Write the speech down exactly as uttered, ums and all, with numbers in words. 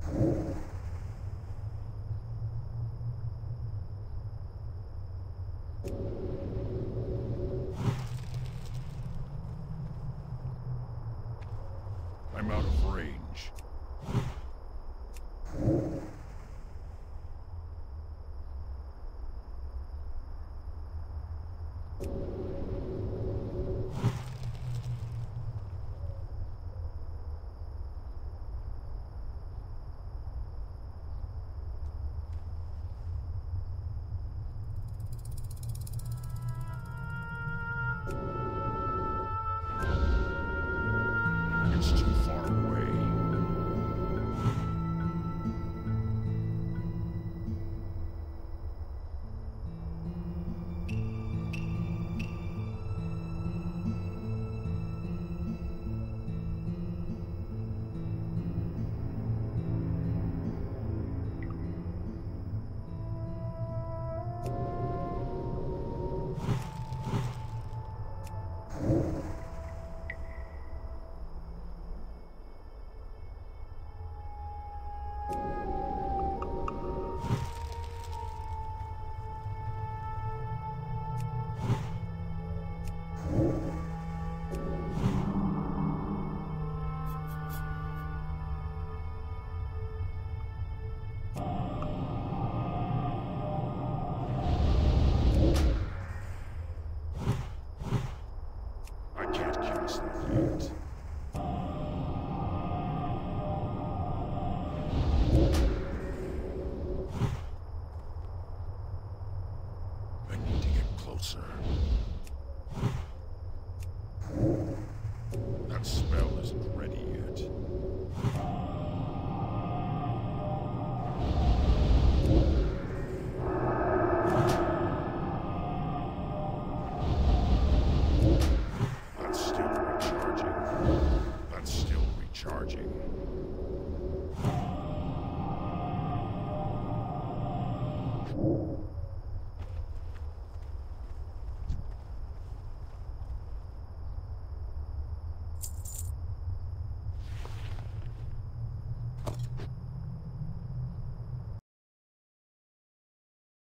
I'm out of range. It's too far away. I can't cast that yet. I need to get closer. That spell isn't ready yet. That's still recharging. That's still recharging. You